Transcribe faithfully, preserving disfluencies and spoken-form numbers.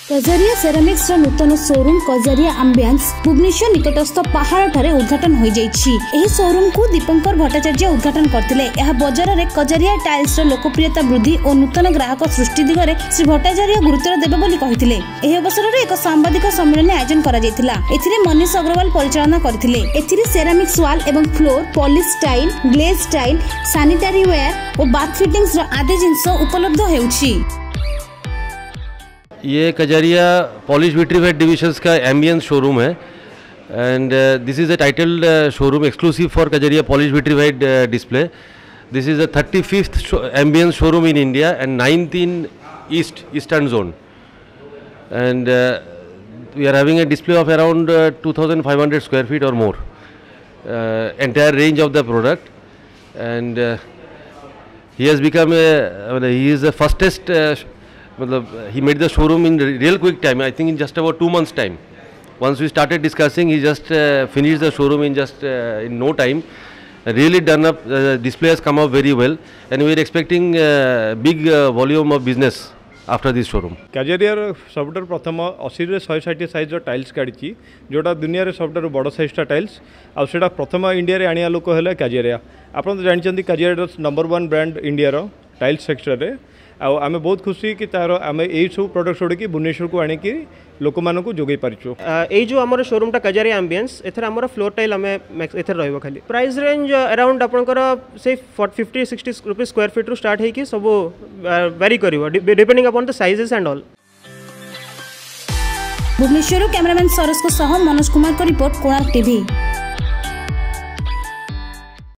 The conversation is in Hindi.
कजारिया सेरामिक्स रा नूतन शोरूम कजारिया आम्बियंस भुवनेश्वर निकटस्थ पहाड़ ठारे उद्घाटन हो जाइछि। एही शोरूम को दीपंकर भट्टाचार्य उद्घाटन करथिले। यह बजार रे कजारिया टाइल्स रा लोकप्रियता वृद्धि और नूतन ग्राहक सृष्टि दिगरे श्री भट्टाचार्य गुरुत्व देबे बोली कहिथिले। एही अवसर रे एक सांबादिक सम्मेलन आयोजन करा जायतिला। एथिरे मनीष अग्रवाल परिचालना करथिले। एथिरे सेरामिक्स वाल एवं floor polish tile glaze tile sanitary ware और बाथ फिटिंग्स रा आदि जिंस उपलब्ध हेउछि। ये कजारिया पॉलिश विट्रीफाइड डिविजन्स का एम्बियंस शोरूम है and this is a titled showroom exclusive for Kajaria polish vitrified display. This is the thirty fifth ambience showroom in India and ninth in east eastern zone and we are having a display of around uh, two thousand five hundred square feet or more, uh, entire range of the product, and uh, he has become a uh, he is the fastest uh, he made the showroom in real quick time. I think in just about two months time. Once we started discussing, he just uh, finished the showroom in just uh, in no time. Really done up. Uh, display has come up very well, and we are expecting uh, big uh, volume of business after this showroom. Kajaria सबटर प्रथम अस्सी रे one sixty साइज टाइल्स काढी जोटा दुनिया रे सबटर बड़ साइज टाइल्स आ सेटा प्रथम इंडिया रे आनिया लोक हेले काजेरिया। आपन तो जानचंदी Kajaria number one brand India रो टाइल्स सेक्टर रे। आमे बहुत खुशी कि तार आमे एई सब प्रोडक्ट जोड़ की भुवनेश्वर को आने की लोक मान को जोगई पारिछु। एई जो हमर शोरूम टा कजारिया एम्बियंस एथर हमर फ्लोर टाइल हमें एथर रहबो खाली प्राइस रेंज अराउंड आपनकर से fifty sixty rupees square feet रु स्टार्ट है कि सब वेरी करिवो depending upon the sizes and all. Bhubaneswar cameraman Saras को सह मनोज कुमार को रिपोर्ट कोणार्क टीवी।